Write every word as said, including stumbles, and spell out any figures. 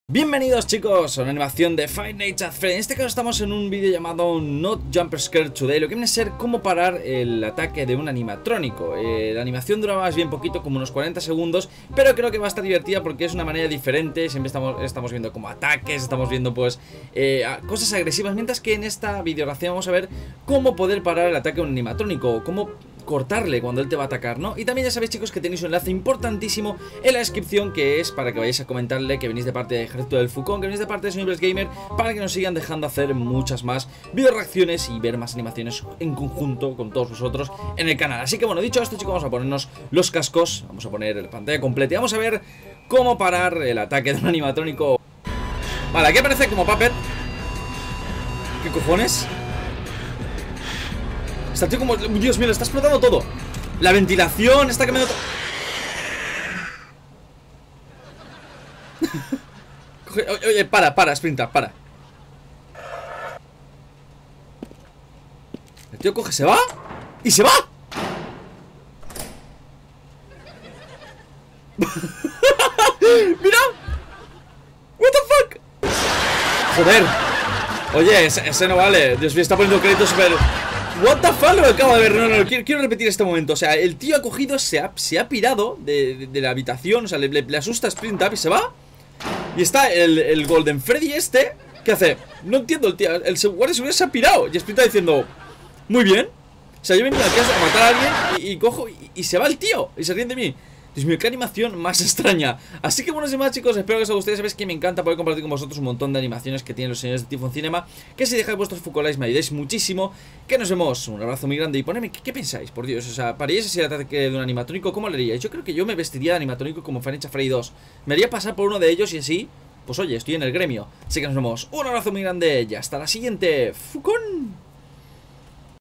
Bienvenidos chicos a una animación de Five Nights at Freddy's. En este caso estamos en un vídeo llamado Not Jump Scare Today. Lo que viene a ser cómo parar el ataque de un animatrónico. eh, La animación dura más bien poquito, como unos cuarenta segundos, pero creo que va a estar divertida porque es una manera diferente. Siempre estamos, estamos viendo como ataques, estamos viendo pues eh, cosas agresivas. Mientras que en esta videogracia vamos a ver cómo poder parar el ataque de un animatrónico, cómo cortarle cuando él te va a atacar, ¿no? Y también ya sabéis chicos que tenéis un enlace importantísimo en la descripción, que es para que vayáis a comentarle que venís de parte de Ejército del Fucón, que venís de parte de Sonibles Gamer, para que nos sigan dejando hacer muchas más video reacciones y ver más animaciones en conjunto con todos vosotros en el canal. Así que bueno, dicho esto chicos, vamos a ponernos los cascos, vamos a poner la pantalla completa y vamos a ver cómo parar el ataque de un animatrónico. Vale, aquí aparece como Puppet. ¿Qué cojones? Está el tío como... Dios mío, le está explotando todo. La ventilación está cambiando todo. Oye, oye, para, para, Sprinta, para. El tío coge, se va y se va. Mira. What the fuck. Joder. Oye, ese, ese no vale. Dios mío, está poniendo créditos super... What the fuck, lo que acabo de ver. No, no, no, quiero, quiero repetir este momento. O sea, el tío ha cogido, se ha, se ha pirado de, de, de la habitación. O sea, le, le, le asusta a Sprint Up y se va. Y está el, el Golden Freddy este. ¿Qué hace? No entiendo, el tío. El guardia de seguridad se ha pirado. Y Sprint Up diciendo, muy bien. O sea, yo he venido aquí a matar a alguien y, y cojo y, y se va el tío. Y se ríe de mí. Dios mío, qué animación más extraña. Así que bueno, sin más chicos, espero que os guste. Sabéis que me encanta poder compartir con vosotros un montón de animaciones que tienen los señores de Tifón Cinema. Que si dejáis vuestros fucoláis me ayudáis muchísimo. Que nos vemos, un abrazo muy grande. Y ponedme, ¿qué, qué pensáis? Por Dios, o sea, ¿paríais ese ataque de un animatrónico? ¿Cómo lo haríais? Yo creo que yo me vestiría de animatrónico como Five Nights at Freddy's dos. Me haría pasar por uno de ellos y así, pues oye, estoy en el gremio. Así que nos vemos, un abrazo muy grande y hasta la siguiente. Fucón.